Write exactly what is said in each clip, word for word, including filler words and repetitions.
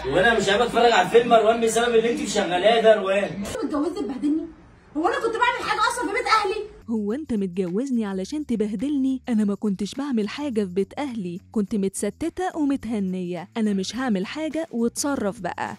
وانا مش هبقى اتفرج على فيلم مروان بسبب اللي انت مشغلاه ده. روان انت متجوزني تبهدلني؟ هو انا كنت بعمل حاجه اصلا في بيت اهلي؟ هو انت متجوزني علشان تبهدلني؟ انا ما كنتش بعمل حاجه في بيت اهلي، كنت متستته ومتهنيه. انا مش هعمل حاجه واتصرف بقى.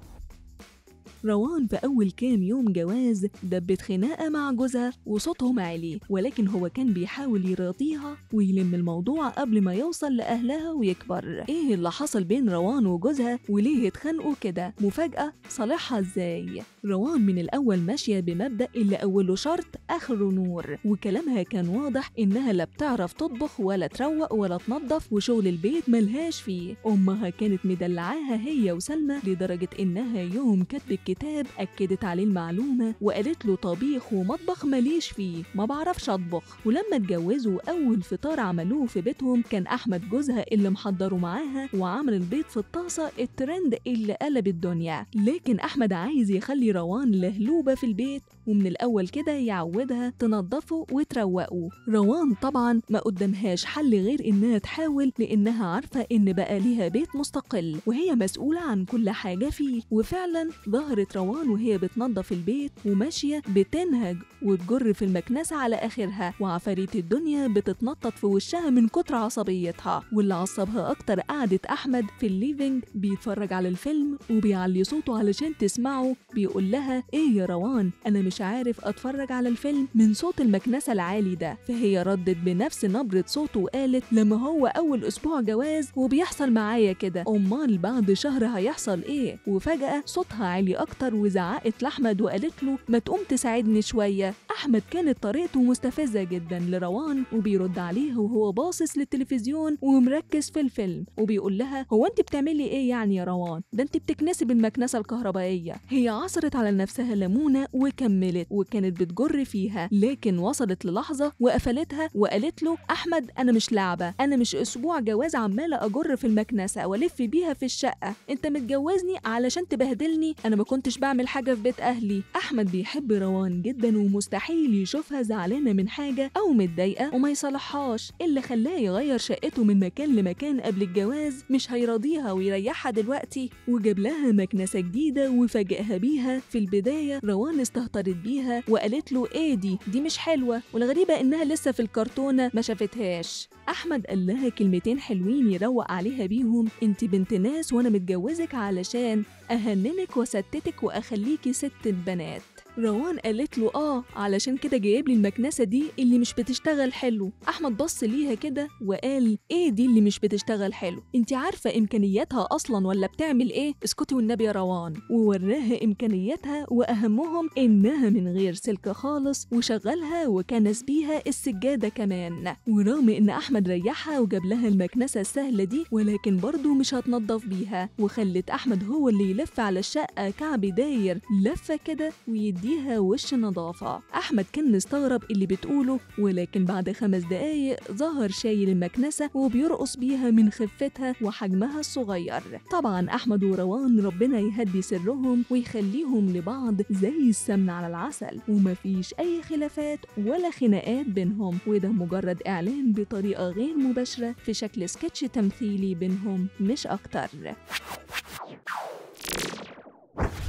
روان في أول كام يوم جواز دبت خناقة مع جوزها وصوتهم عالي، ولكن هو كان بيحاول يراضيها ويلم الموضوع قبل ما يوصل لأهلها ويكبر. إيه اللي حصل بين روان وجوزها وليه اتخانقوا كده؟ مفاجأة صالحها إزاي؟ روان من الأول ماشية بمبدأ اللي أوله شرط آخره نور، وكلامها كان واضح إنها لا بتعرف تطبخ ولا تروق ولا تنظف، وشغل البيت ملهاش فيه. أمها كانت مدلعاها هي وسلمى لدرجة إنها يوم كتب كتاب أكدت عليه المعلومة وقالت له طبيخ ومطبخ ماليش فيه، ما بعرفش أطبخ. ولما اتجوزوا أول فطار عملوه في بيتهم كان أحمد جوزها اللي محضره معاها وعمل البيض في الطاسة الترند اللي قلب الدنيا. لكن أحمد عايز يخلي روان لهلوبة في البيت، ومن الأول كده يعودها تنظفه وتروقه. روان طبعا ما قدامهاش حل غير إنها تحاول، لأنها عارفة إن بقى ليها بيت مستقل وهي مسؤولة عن كل حاجة فيه. وفعلا ظهرت روان وهي بتنظف البيت وماشية بتنهج وتجر في المكنسة على آخرها، وعفاريت الدنيا بتتنطط في وشها من كتر عصبيتها. واللي عصبها أكتر قعدة أحمد في الليفينج بيتفرج على الفيلم وبيعلي صوته علشان تسمعه، بيقول لها إيه يا روان، أنا مش عارف أتفرج على الفيلم من صوت المكنسة العالي ده. فهي ردت بنفس نبرة صوته وقالت لما هو أول أسبوع جواز وبيحصل معايا كده، أمال بعد شهر هيحصل إيه؟ وفجأة صوتها عالي أكتر وزعقت لأحمد وقالت له ما تقوم تساعدني شوية. أحمد كانت طريقته مستفزة جدا لروان وبيرد عليها وهو باصص للتلفزيون ومركز في الفيلم، وبيقول لها هو أنت بتعملي إيه يعني يا روان؟ ده أنت بتكنسي بالمكنسة الكهربائية. هي عصرت على نفسها ليمونة وكملت وكانت بتجر فيها، لكن وصلت للحظة وقفلتها وقالت له أحمد أنا مش لعبة، أنا مش أسبوع جواز عمالة أجر في المكنسة وألف بيها في الشقة، أنت متجوزني علشان تبهدلني؟ أنا ما كنتش بعمل حاجة في بيت أهلي. أحمد بيحب روان جدا ومستحيل يشوفها زعلانة من حاجة أو متضايقة وما يصلحهاش. اللي خلاه يغير شقته من مكان لمكان قبل الجواز مش هيراضيها ويريحها دلوقتي، وجاب لها مكنسة جديدة وفاجئها بيها. في البداية روان استهترت بيها وقالت له ايه دي دي مش حلوة، والغريبة انها لسه في الكرتونة ما شافتهاش. احمد قال لها كلمتين حلوين يروق عليها بيهم، انت بنت ناس وانا متجوزك علشان اهننك وستتك واخليكي ست البنات. روان قالت له اه علشان كده جايب لي المكنسه دي اللي مش بتشتغل حلو. احمد بص ليها كده وقال ايه دي اللي مش بتشتغل حلو؟ انت عارفه امكانياتها اصلا ولا بتعمل ايه؟ اسكتي والنبي يا روان. ووراها امكانياتها واهمهم انها من غير سلك خالص، وشغلها وكنس بيها السجاده كمان. ورغم ان احمد ريحها وجاب لها المكنسه السهله دي، ولكن برضه مش هتنضف بيها، وخلت احمد هو اللي يلف على الشقه كعب داير لفه كده ويدي ديها وش نظافة. أحمد كان مستغرب اللي بتقوله، ولكن بعد خمس دقايق ظهر شايل المكنسة وبيرقص بيها من خفتها وحجمها الصغير. طبعا أحمد وروان ربنا يهدي سرهم ويخليهم لبعض زي السمن على العسل، ومفيش أي خلافات ولا خناقات بينهم، وده مجرد إعلان بطريقة غير مباشرة في شكل سكتش تمثيلي بينهم مش أكتر.